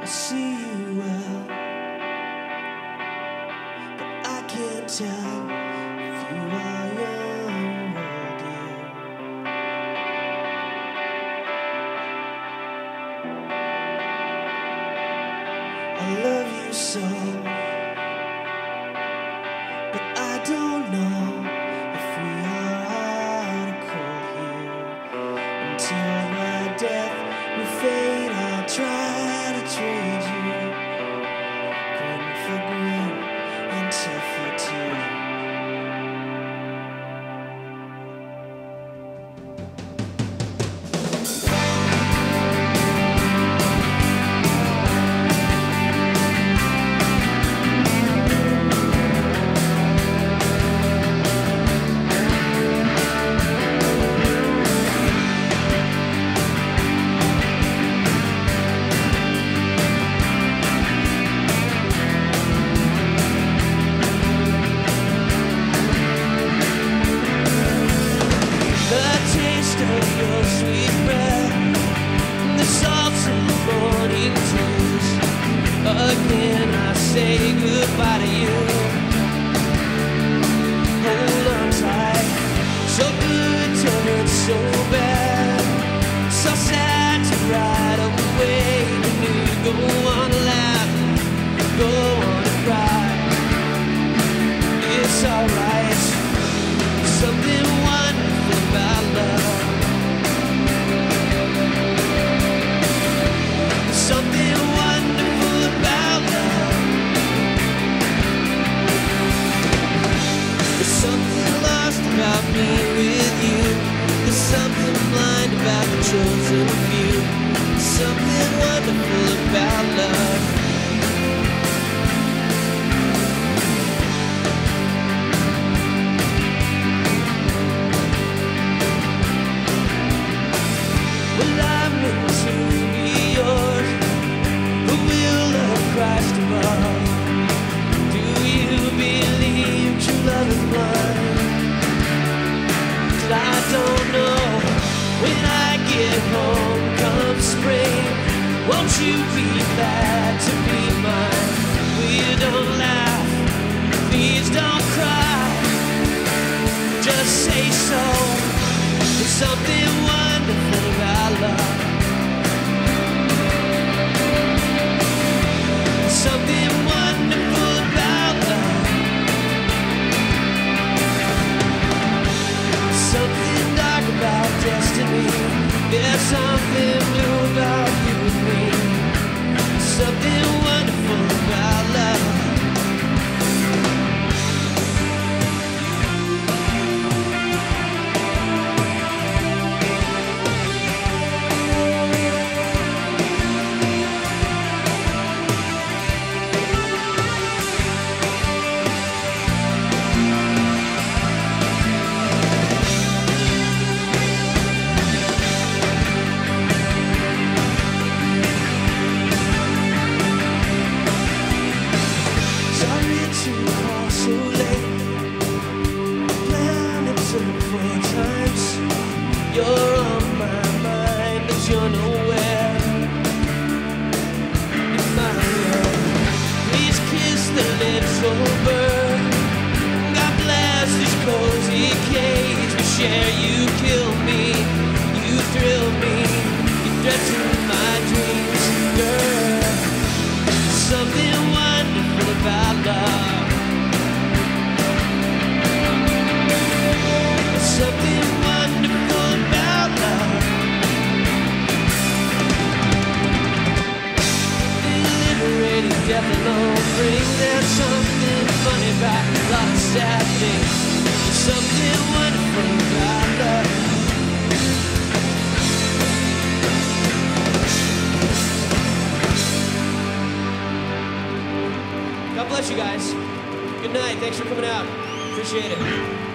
I see you well, but I can't tell if you are young or dear. I love you so, but I don't know if we are out of cold here. Until my death will fade, I'll try to trade you green for green and tear for tear. Again, I say goodbye to you. Hold on tight. So good turned so bad. So sad to ride away. You knew go on and laugh, go on and cry. It's alright. Something wonderful about love. Something wonderful about love. There's something lost about me with you. There's something blind about the chosen few. There's something wonderful about love. Well, I'm meant to be yours, the will of Christ above. Do you believe true love is blind? 'Cause I don't know. When I get home come spring, won't you be glad to be mine? Please don't laugh, please don't cry. Just say so. There's something wonderful about love. Something wonderful about love. Something dark about destiny. There's something new about you and me. Something wonderful about love. You're on my mind, but you're nowhere in my world. Please kiss the little bird. God bless this cozy cage we share. You kill me, you thrill me, you threaten my dreams, girl. Something wonderful about love. Something wonderful about love. Liberating death alone. Bring there's something funny about lots of sad things. Something wonderful about love. God bless you guys. Good night. Thanks for coming out. Appreciate it.